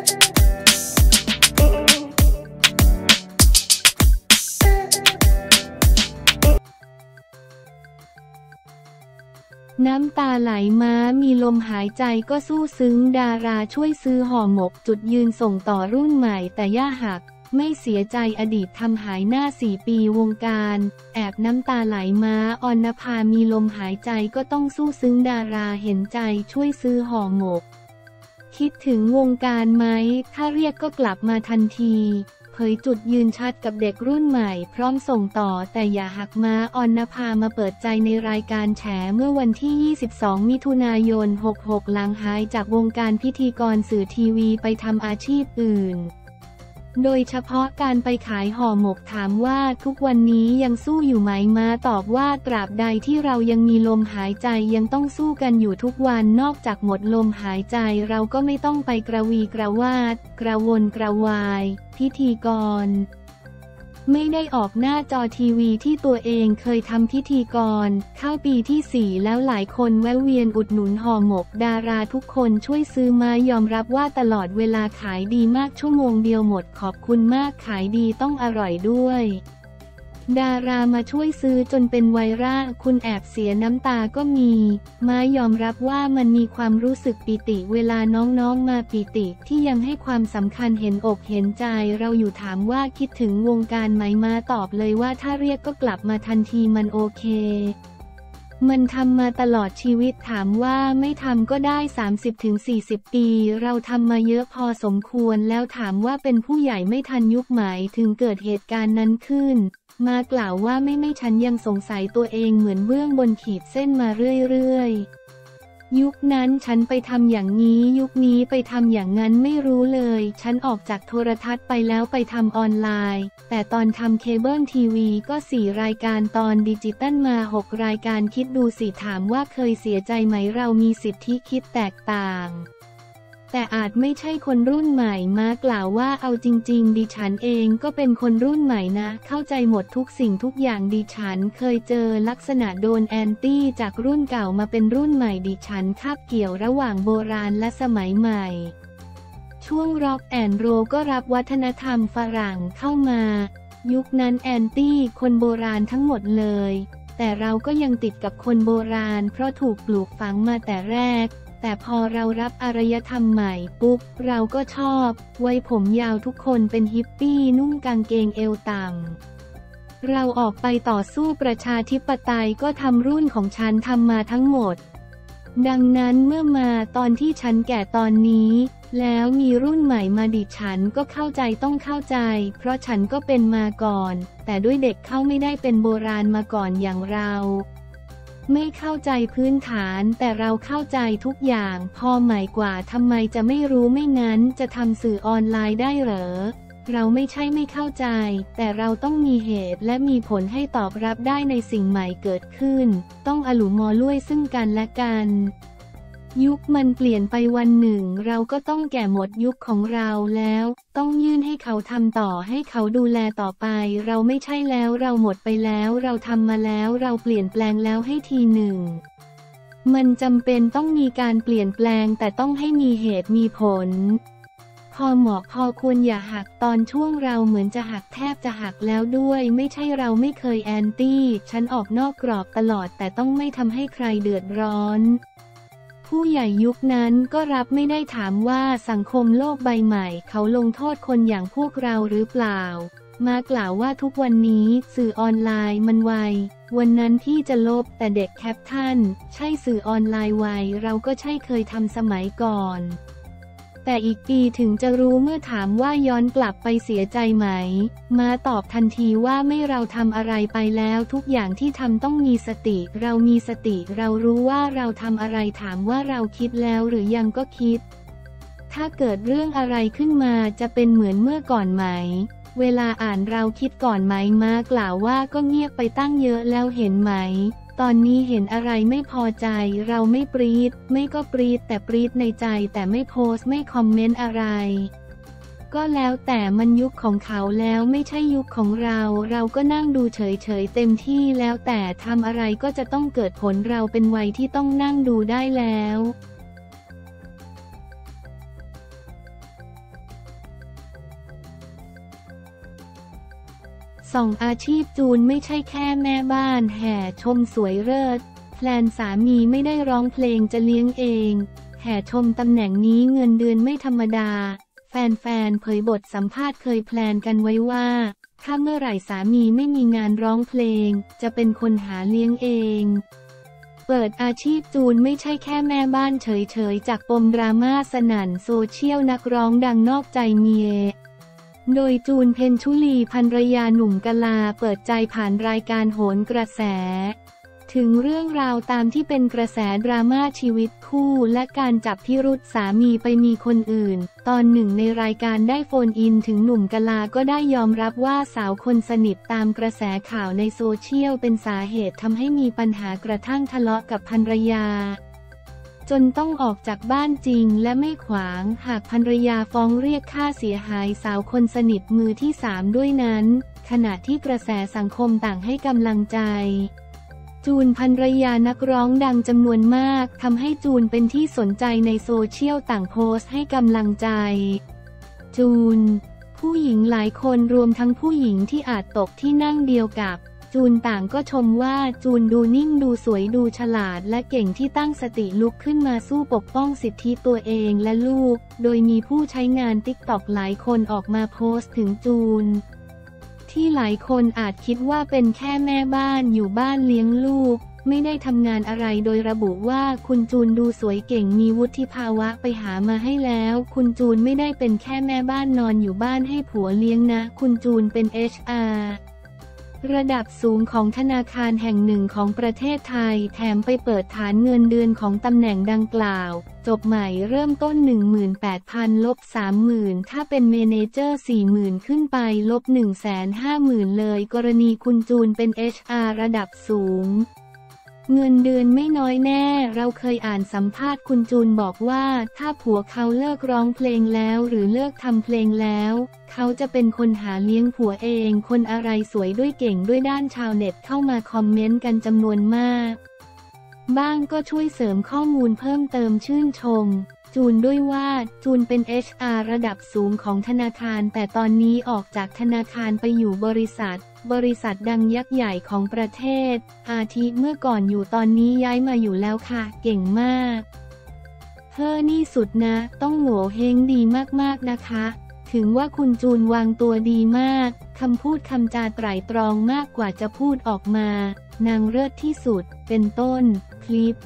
น้ำตาไหลม้ามีลมหายใจก็สู้ซึ้งดาราช่วยซื้อห่อหมกจุดยืนส่งต่อรุ่นใหม่แต่ย่าหักไม่เสียใจอดีตทำหายหน้า4 ปีวงการแอบน้ำตาไหลม้าอรณภามีลมหายใจก็ต้องสู้ซึ้งดาราเห็นใจช่วยซื้อห่อหมกคิดถึงวงการไหมถ้าเรียกก็กลับมาทันทีเผยจุดยืนชัดกับเด็กรุ่นใหม่พร้อมส่งต่อแต่อย่าหักม้าอรณภามาเปิดใจในรายการแฉเมื่อวันที่ 22 มิถุนายน 66 หลังหายจากวงการพิธีกรสื่อทีวีไปทำอาชีพอื่นโดยเฉพาะการไปขายห่อหมกถามว่าทุกวันนี้ยังสู้อยู่ไหมม้าตอบว่าตราบใดที่เรายังมีลมหายใจยังต้องสู้กันอยู่ทุกวันนอกจากหมดลมหายใจเราก็ไม่ต้องไปกระวีกระวาดกระวนกระวายพิธีกรไม่ได้ออกหน้าจอทีวีที่ตัวเองเคยทำพิธีกรเข้าปีที่ 4แล้วหลายคนแวะเวียนอุดหนุนห่อหมกดาราทุกคนช่วยซื้อมายอมรับว่าตลอดเวลาขายดีมากชั่วโมงเดียวหมดขอบคุณมากขายดีต้องอร่อยด้วยดารามาช่วยซื้อจนเป็นไวรัลคุณแอบเสียน้ำตาก็มีม้ายอมรับว่ามันมีความรู้สึกปิติเวลาน้องๆมาปิติที่ยังให้ความสำคัญเห็นอกเห็นใจเราอยู่ถามว่าคิดถึงวงการไหมม้าตอบเลยว่าถ้าเรียกก็กลับมาทันทีมันโอเคมันทำมาตลอดชีวิตถามว่าไม่ทำก็ได้ 30-40 ปีเราทำมาเยอะพอสมควรแล้วถามว่าเป็นผู้ใหญ่ไม่ทันยุคไหมถึงเกิดเหตุการณ์นั้นขึ้นมากล่าวว่าไม่ฉันยังสงสัยตัวเองเหมือนเบื้องบนขีดเส้นมาเรื่อยๆยุคนั้นฉันไปทำอย่างนี้ยุคนี้ไปทำอย่างนั้นไม่รู้เลยฉันออกจากโทรทัศน์ไปแล้วไปทำออนไลน์แต่ตอนทำเคเบิลทีวีก็4 รายการตอนดิจิตัลมา6 รายการคิดดูสิถามว่าเคยเสียใจไหมเรามีสิทธิคิดแตกต่างแต่อาจไม่ใช่คนรุ่นใหม่มากล่าวว่าเอาจริงๆดิฉันเองก็เป็นคนรุ่นใหม่นะเข้าใจหมดทุกสิ่งทุกอย่างดิฉันเคยเจอลักษณะโดนแอนตี้จากรุ่นเก่ามาเป็นรุ่นใหม่ดิฉันคาบเกี่ยวระหว่างโบราณและสมัยใหม่ช่วงร็อกแอนด์โรลก็รับวัฒนธรรมฝรั่งเข้ามายุคนั้นแอนตี้คนโบราณทั้งหมดเลยแต่เราก็ยังติดกับคนโบราณเพราะถูกปลูกฝังมาแต่แรกแต่พอเรารับอารยธรรมใหม่ปุ๊บเราก็ชอบไว้ผมยาวทุกคนเป็นฮิปปี้นุ่งกางเกงเอวต่ำเราออกไปต่อสู้ประชาธิปไตยก็ทำรุ่นของฉันทำมาทั้งหมดดังนั้นเมื่อมาตอนที่ฉันแก่ตอนนี้แล้วมีรุ่นใหม่มาดิฉันก็เข้าใจต้องเข้าใจเพราะฉันก็เป็นมาก่อนแต่ด้วยเด็กเข้าไม่ได้เป็นโบราณมาก่อนอย่างเราไม่เข้าใจพื้นฐานแต่เราเข้าใจทุกอย่างพอใหม่กว่าทำไมจะไม่รู้ไม่งั้นจะทำสื่อออนไลน์ได้เหรอเราไม่ใช่ไม่เข้าใจแต่เราต้องมีเหตุและมีผลให้ตอบรับได้ในสิ่งใหม่เกิดขึ้นต้องอลุมอล่วยซึ่งกันและกันยุคมันเปลี่ยนไปวันหนึ่งเราก็ต้องแก่หมดยุคของเราแล้วต้องยื่นให้เขาทำต่อให้เขาดูแลต่อไปเราไม่ใช่แล้วเราหมดไปแล้วเราทำมาแล้วเราเปลี่ยนแปลงแล้วให้ทีหนึ่งมันจำเป็นต้องมีการเปลี่ยนแปลงแต่ต้องให้มีเหตุมีผลพอเหมาะพอควรอย่าหักตอนช่วงเราเหมือนจะหักแทบจะหักแล้วด้วยไม่ใช่เราไม่เคยแอนตี้ฉันออกนอกกรอบตลอดแต่ต้องไม่ทำให้ใครเดือดร้อนผู้ใหญ่ยุคนั้นก็รับไม่ได้ถามว่าสังคมโลกใบใหม่เขาลงโทษคนอย่างพวกเราหรือเปล่ามากล่าวว่าทุกวันนี้สื่อออนไลน์มันไววันนั้นที่จะลบแต่เด็กแคปชั่นใช่สื่อออนไลน์ไวเราก็ใช่เคยทำสมัยก่อนแต่อีกปีถึงจะรู้เมื่อถามว่าย้อนกลับไปเสียใจไหมมาตอบทันทีว่าไม่เราทำอะไรไปแล้วทุกอย่างที่ทำต้องมีสติเรามีสติเรารู้ว่าเราทำอะไรถามว่าเราคิดแล้วหรือยังก็คิดถ้าเกิดเรื่องอะไรขึ้นมาจะเป็นเหมือนเมื่อก่อนไหมเวลาอ่านเราคิดก่อนไหมมากล่าวว่าก็เงียบไปตั้งเยอะแล้วเห็นไหมตอนนี้เห็นอะไรไม่พอใจเราไม่ปรี๊ดไม่ก็ปรี๊ดแต่ปรี๊ดในใจแต่ไม่โพสต์ไม่คอมเมนต์อะไรก็แล้วแต่มันยุคของเขาแล้วไม่ใช่ยุคของเราเราก็นั่งดูเฉยๆเต็มที่แล้วแต่ทำอะไรก็จะต้องเกิดผลเราเป็นวัยที่ต้องนั่งดูได้แล้วส่องอาชีพจูนไม่ใช่แค่แม่บ้านแห่ชมสวยเลิศแพลนสามีไม่ได้ร้องเพลงจะเลี้ยงเองแห่ชมตำแหน่งนี้เงินเดือนไม่ธรรมดาแฟนๆเผยบทสัมภาษณ์เคยแพลนกันไว้ว่าถ้าเมื่อไหร่สามีไม่มีงานร้องเพลงจะเป็นคนหาเลี้ยงเองเปิดอาชีพจูนไม่ใช่แค่แม่บ้านเฉยๆจากปมดราม่าสนั่นโซเชียลนักร้องดังนอกใจเมียโดยจูนเพ็ญชุลีภรรยาหนุ่มกะลาเปิดใจผ่านรายการโหนกระแสถึงเรื่องราวตามที่เป็นกระแสดราม่าชีวิตคู่และการจับพิรุธสามีไปมีคนอื่นตอนหนึ่งในรายการได้โฟนอินถึงหนุ่มกะลาก็ได้ยอมรับว่าสาวคนสนิทตามกระแสข่าวในโซเชียลเป็นสาเหตุทำให้มีปัญหากระทั่งทะเลาะกับภรรยาจนต้องออกจากบ้านจริงและไม่ขวางหากภรรยาฟ้องเรียกค่าเสียหายสาวคนสนิทมือที่3ด้วยนั้นขณะที่กระแสสังคมต่างให้กำลังใจจูนภรรยานักร้องดังจำนวนมากทำให้จูนเป็นที่สนใจในโซเชียลต่างโพสต์ให้กำลังใจจูนผู้หญิงหลายคนรวมทั้งผู้หญิงที่อาจตกที่นั่งเดียวกับจูนต่างก็ชมว่าจูนดูนิ่งดูสวยดูฉลาดและเก่งที่ตั้งสติลุกขึ้นมาสู้ปกป้องสิทธิตัวเองและลูกโดยมีผู้ใช้งาน TikTok หลายคนออกมาโพสต์ถึงจูนที่หลายคนอาจคิดว่าเป็นแค่แม่บ้านอยู่บ้านเลี้ยงลูกไม่ได้ทำงานอะไรโดยระบุว่าคุณจูนดูสวยเก่งมีวุฒิภาวะไปหามาให้แล้วคุณจูนไม่ได้เป็นแค่แม่บ้านนอนอยู่บ้านให้ผัวเลี้ยงนะคุณจูนเป็น HRระดับสูงของธนาคารแห่งหนึ่งของประเทศไทยแถมไปเปิดฐานเงินเดือนของตำแหน่งดังกล่าวจบใหม่เริ่มต้น 18,000 ลบ 30,000 ถ้าเป็นเมเนเจอร์ 40,000 ขึ้นไปลบ 150,000 เลยกรณีคุณจูนเป็น HR ระดับสูงเงินเดือนไม่น้อยแน่เราเคยอ่านสัมภาษณ์คุณจูนบอกว่าถ้าผัวเขาเลิกร้องเพลงแล้วหรือเลิกทำเพลงแล้วเขาจะเป็นคนหาเลี้ยงผัวเองคนอะไรสวยด้วยเก่งด้วยด้านชาวเน็ตเข้ามาคอมเมนต์กันจำนวนมากบ้างก็ช่วยเสริมข้อมูลเพิ่มเติมชื่นชมจูนด้วยว่าจูนเป็น HR ระดับสูงของธนาคารแต่ตอนนี้ออกจากธนาคารไปอยู่บริษัทดังยักษ์ใหญ่ของประเทศอาทิเมื่อก่อนอยู่ตอนนี้ย้ายมาอยู่แล้วค่ะเก่งมากนี่สุดนะต้องโง่เฮงดีมากๆนะคะถึงว่าคุณจูนวางตัวดีมากคำพูดคำจาไตร่ตรองมากกว่าจะพูดออกมานางเลิศที่สุดเป็นต้นคลิป